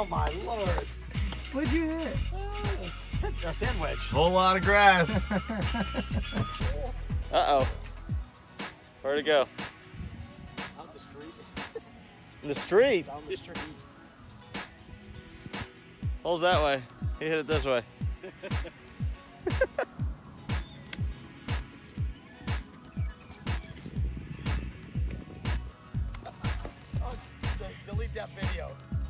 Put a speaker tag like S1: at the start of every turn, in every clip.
S1: Oh my lord.
S2: What'd you hit?
S1: A sandwich.
S3: Whole lot of grass. Uh-oh. Where'd it go?
S1: Out the street.
S3: In the street?
S1: Down the street.
S3: Hole's that way. He hit it this way.
S1: Oh, delete that video.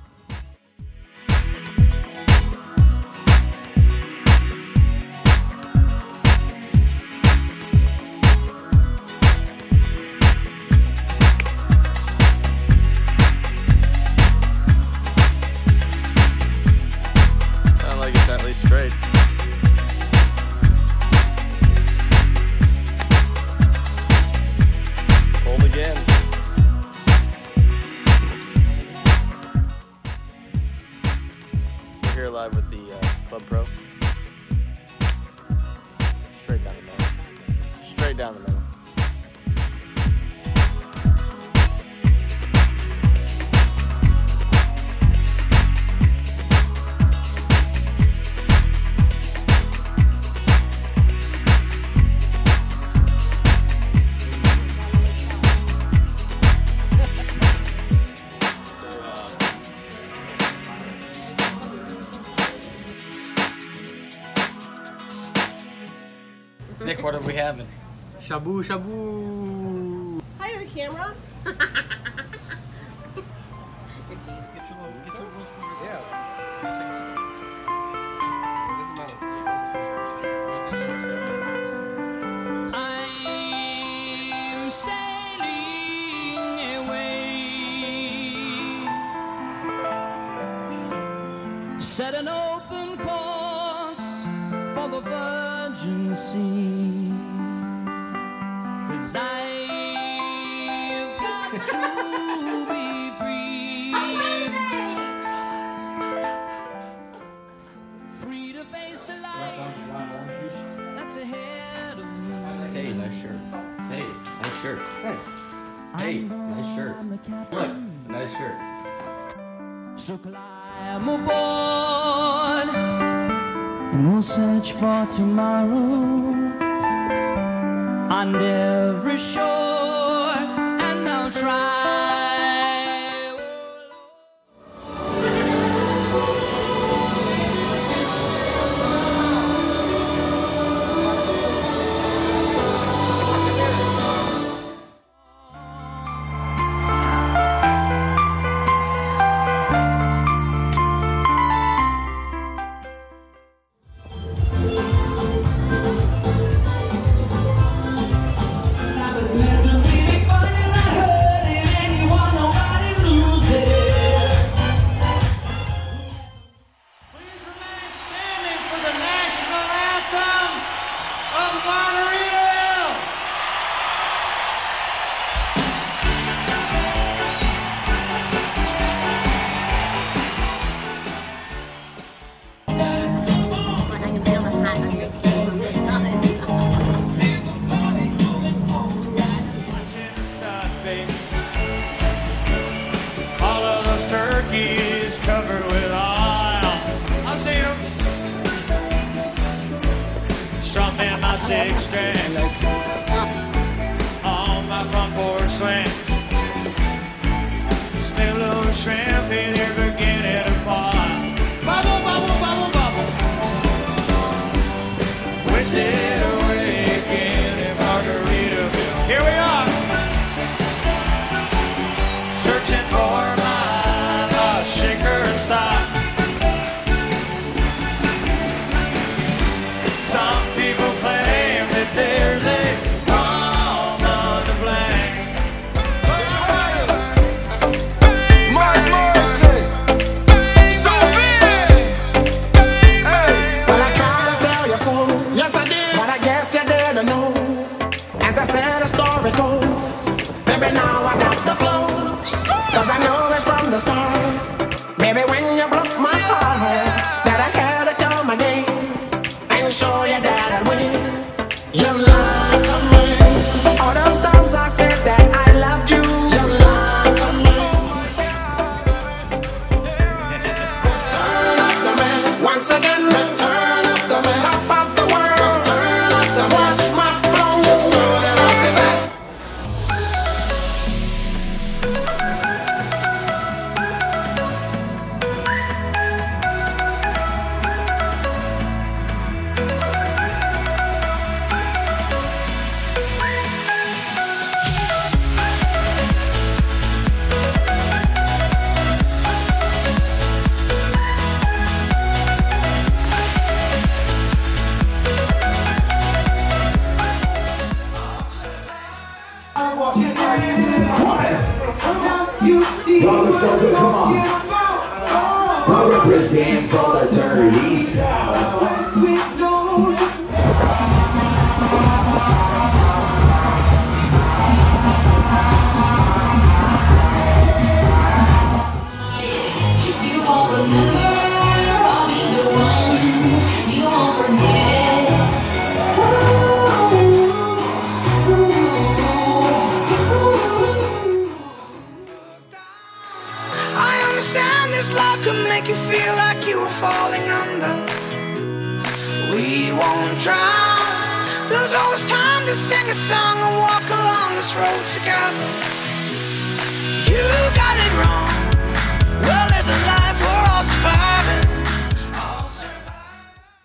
S3: Straight. Hold again. We're here live with the Club Pro. Straight down the middle. Straight down the middle.
S1: Nick, what are we having?
S2: Shabu shabu.
S4: Hi, the camera.
S2: Get your little fingers.
S1: Yeah.
S5: I'm sailing away, set an open course for the virgin sea, 'cause I've got to be free, free to face a life that's ahead of me.
S6: Hey, nice shirt. Hey, nice shirt. Hey. Hey, nice shirt. Look, nice shirt.
S5: So climb aboard and we'll search for tomorrow on every shore, and I'll try.
S7: Covered with oil. I've seen them strumming my six string on my front porch swing. Still little shrimp in here beginning to fall. Bubble, bubble, bubble, bubble. Wasted away again in Margaritaville. Here we are, searching for shaker stop. Some people claim that there's a
S4: to sing a song and walk along this road together. You got it wrong. We're living life, we're all surviving. All surviving.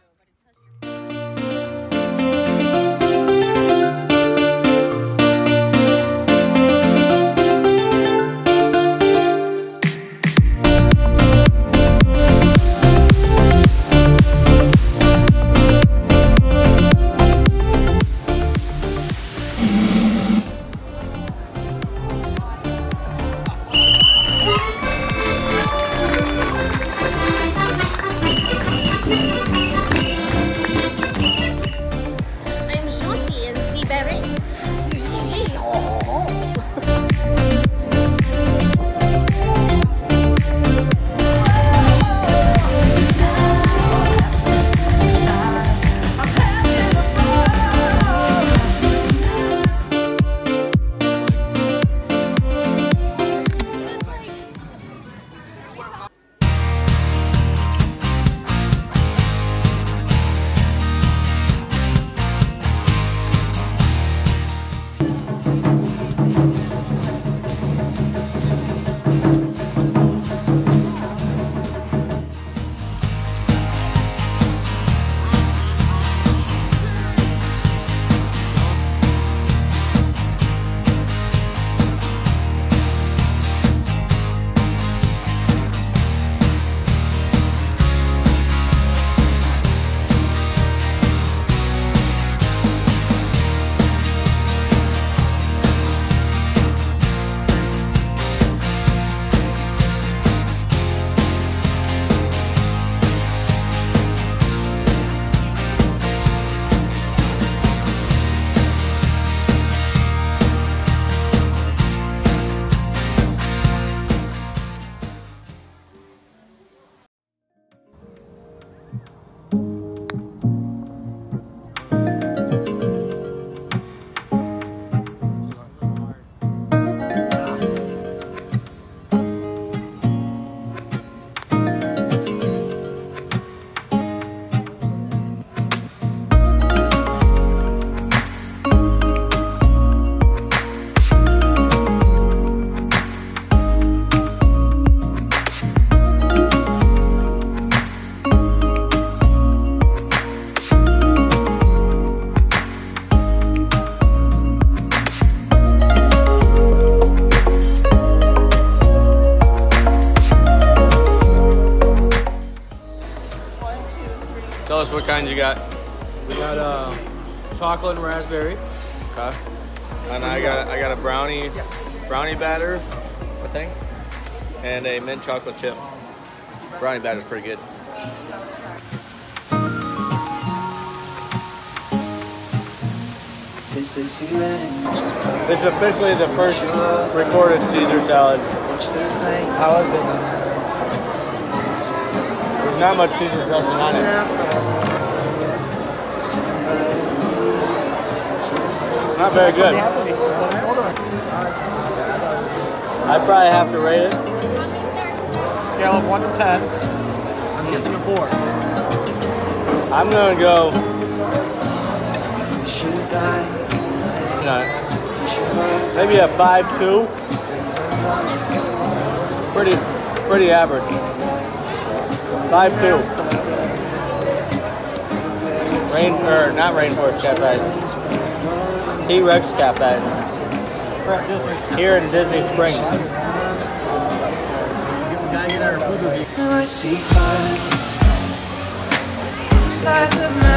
S3: Tell us what kind you got.
S2: We got chocolate and raspberry.
S3: Okay. And I got a brownie batter, I think, and a mint chocolate chip. Brownie batter's pretty good.
S4: This is you and
S3: This is officially the first recorded Caesar salad.
S1: How is it?
S3: There's not much Caesar dressing on it. It's not very good. I'd probably have to rate it.
S1: Scale of 1 to 10.
S2: I'm guessing a 4.
S3: I'm gonna go. Maybe a 5.2. Pretty average. 5.2. Not Rainforest Cafe. T-Rex Cafe. Here in Disney Springs.
S2: We gotta get our food review.
S4: I see fire inside the